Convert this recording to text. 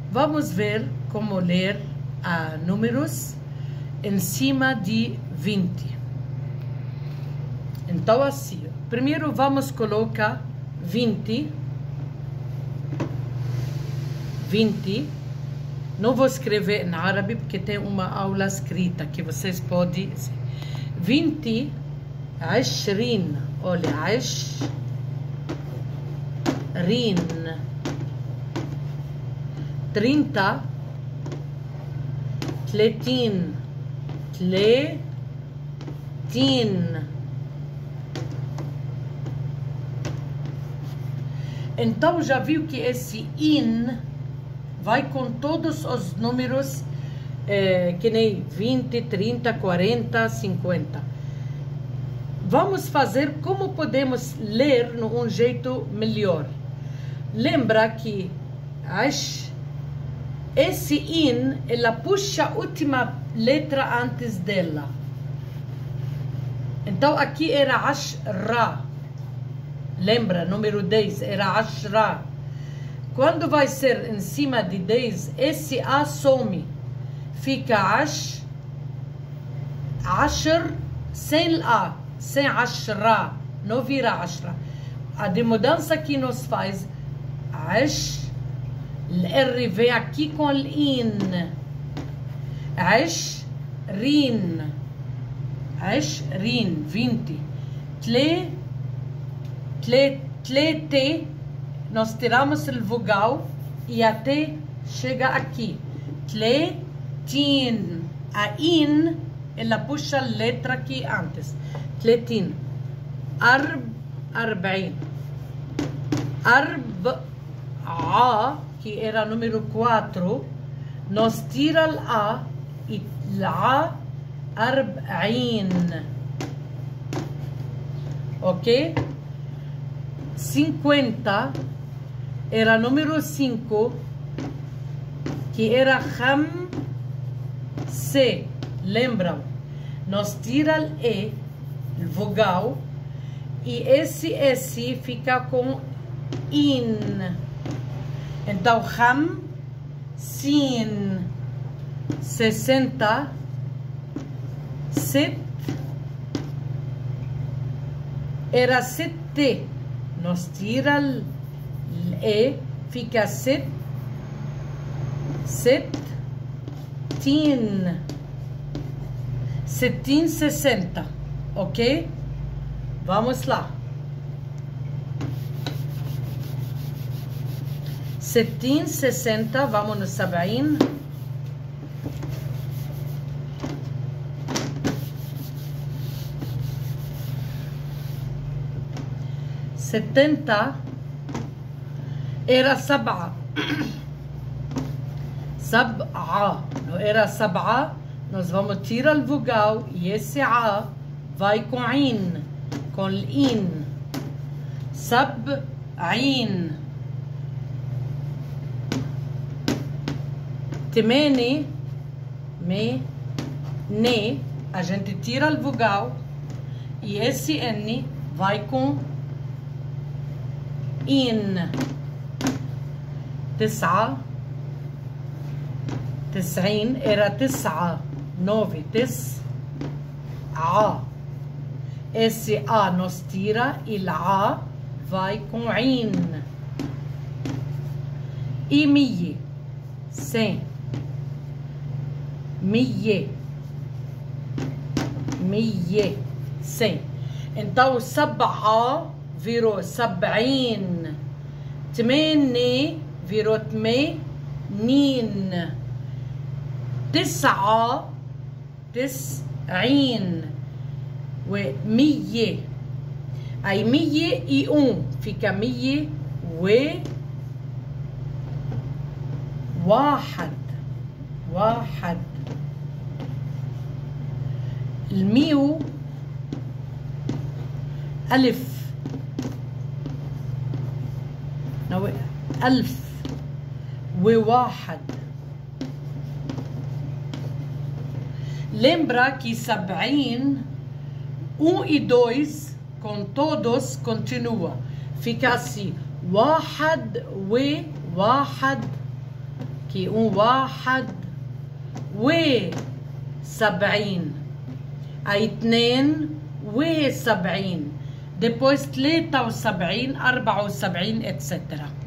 Vamos ver como ler números em cima de 20. Então, assim, primeiro vamos colocar 20. Não vou escrever em árabe porque tem uma aula escrita que vocês podem... 20, 20, olha, 20, 30, 30, 30. Então, já viu que esse in vai com todos os números, que nem 20, 30, 40, 50. Vamos fazer como podemos ler de um jeito melhor. Lembra que esse in, ela puxa a última letra antes dela. Então, aqui era ashra. Lembra, número 10 era ashra. Quando vai ser em cima de 10, esse A some. Fica ashr, sem A, sem ashra. Não vira ashra. A de mudança que nos faz, o R vem aqui com o in. Ashrin, 20. Tlete, nós tiramos o vogal e até chega aqui. Tletin. A in, ela puxa a letra aqui antes. Tletin. Arba'in. A, que era número 4, nós tira o A e A, arba'in. Ok? 50 era número 5, que era C. Lembram? Nós tira o E, o vogal, e esse S fica com in. Então, sin. 60, set, era 7. Nós tira o E, fica 7, 60, ok? Vamos lá. 60, vamos no 70. 70 era 7. 7, não era 7. Nós vamos tirar o vogal e esse A vai com in, com in. 70. 8, a gente tira o vogal e esse N vai com in. 9, 90 era 9, 9. Esse A nós tira e o A vai com in. E 100, 100. 100. Então, 7 virou 70. 8 virou 80. 9 90. و100. أي 101 فيك 101. الميو ألف. ألف وواحد. Lembra que 70, 1 e 2 com todos continua. Fica assim: واحد وواحد كي 71 أي 72 depois 73 74 etc.